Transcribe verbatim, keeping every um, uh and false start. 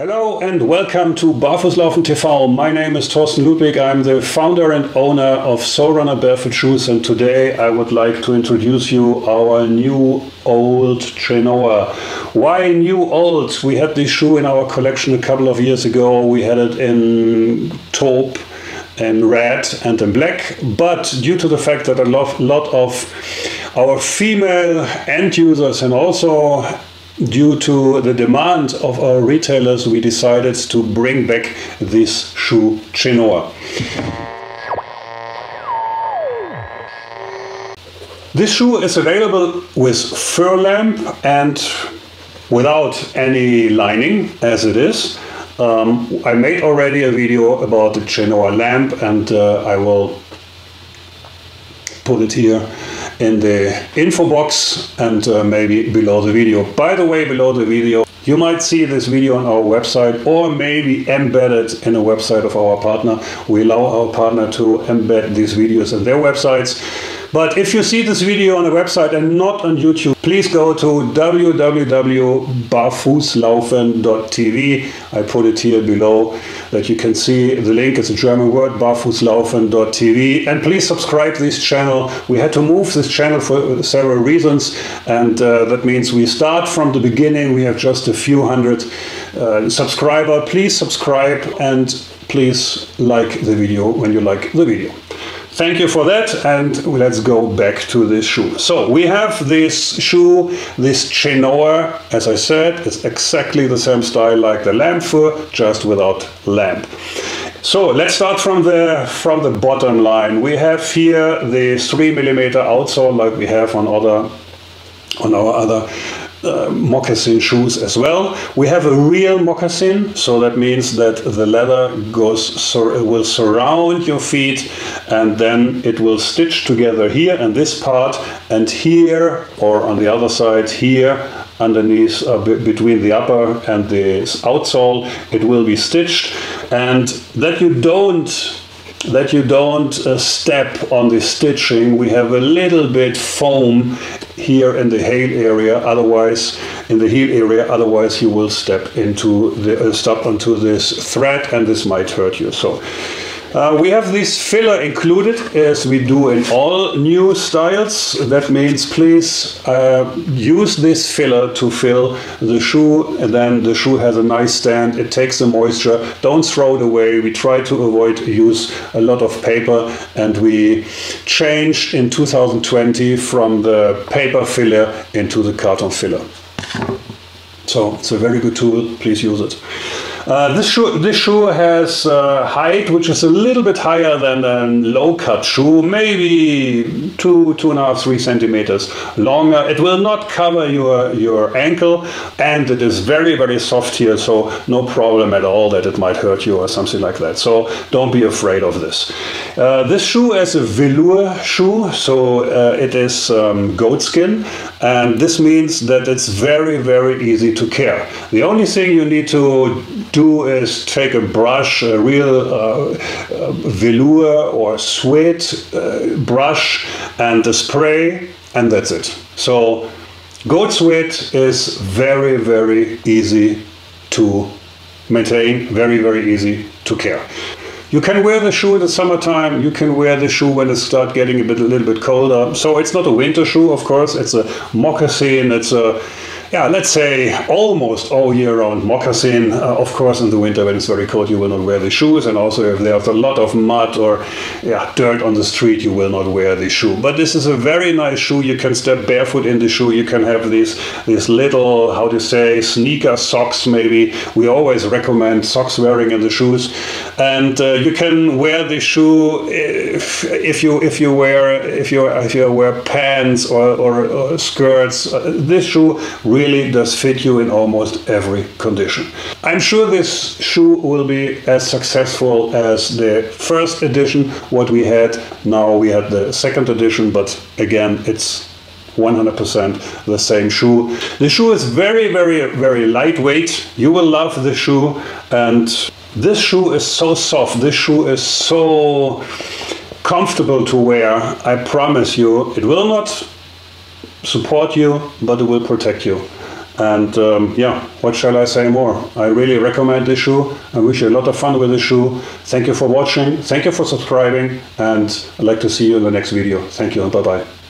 Hello and welcome to Barfußlaufen T V. My name is Thorsten Ludwig. I'm the founder and owner of Soulrunner Barefoot Shoes, and today I would like to introduce you our new old Genoa. Why new old? We had this shoe in our collection a couple of years ago. We had it in taupe, in red and in black, but due to the fact that a lot, lot of our female end users and also due to the demand of our retailers, we decided to bring back this shoe Genoa. This shoe is available with fur lamp and without any lining as it is. Um, I made already a video about the Genoa lamp, and uh, I will put it here in the info box and uh, maybe below the video. By the way, below the video you might see this video on our website or maybe embedded in a website of our partner. We allow our partner to embed these videos in their websites. But if you see this video on a website and not on YouTube, please go to w w w dot barfußlaufen dot t v. I put it here below that you can see the link. It's a German word, barfußlaufen dot t v. And please subscribe this channel. We had to move this channel for several reasons, and uh, that means we start from the beginning. We have just a few hundred uh, subscribers. Please subscribe and please like the video when you like the video. Thank you for that, and let's go back to this shoe. So we have this shoe, this Genoa, as I said, it's exactly the same style like the lamp fur, just without lamp. So let's start from the from the bottom line. We have here the three millimeter outsole like we have on other on our other Uh, moccasin shoes as well. We have a real moccasin, so that means that the leather goes sur will surround your feet, and then it will stitch together here and this part, and here, or on the other side here, underneath uh, between the upper and the outsole, it will be stitched, and that you don't that you don't uh, step on the stitching. We have a little bit foam here in the heel area, otherwise in the heel area, otherwise you will step into the uh, step onto this thread and this might hurt you. So uh, we have this filler included, as we do in all new styles. That means please uh, use this filler to fill the shoe, and then the shoe has a nice stand. It takes the moisture. Don't throw it away. We try to avoid use a lot of paper, and we changed in two thousand twenty from the paper filler into the carton filler. So it's a very good tool. Please use it. Uh, this shoe, this shoe has uh, height which is a little bit higher than a low-cut shoe, maybe two, two and a half, three centimeters longer. It will not cover your your ankle, and it is very, very soft here, so no problem at all that it might hurt you or something like that. So don't be afraid of this. Uh, this shoe is a velour shoe, so uh, it is um, goat skin, and this means that it's very, very easy to care. The only thing you need to do is take a brush, a real uh, uh, velour or suede uh, brush, and a spray, and that's it. So goat suede is very, very easy to maintain, very, very easy to care. You can wear the shoe in the summertime, you can wear the shoe when it starts getting a bit, a little bit colder. So it's not a winter shoe, of course, it's a moccasin, it's a yeah, let's say almost all year round moccasin. Uh, of course, in the winter when it's very cold, you will not wear the shoes, and also if there's a lot of mud or yeah, dirt on the street, you will not wear the shoe. But this is a very nice shoe. You can step barefoot in the shoe. You can have these these little, how to say, sneaker socks. Maybe we always recommend socks wearing in the shoes, and uh, you can wear the shoe if, if you if you wear if you if you wear pants or, or, or skirts. Uh, this shoe really really does fit you in almost every condition. I'm sure this shoe will be as successful as the first edition, what we had. Now we had the second edition, but again, it's one hundred percent the same shoe. The shoe is very, very, very lightweight. You will love the shoe, and this shoe is so soft. This shoe is so comfortable to wear. I promise you, it will not support you, but it will protect you. And um, yeah, what shall I say more? I really recommend this shoe. I wish you a lot of fun with this shoe. Thank you for watching. Thank you for subscribing. And I'd like to see you in the next video. Thank you and bye-bye.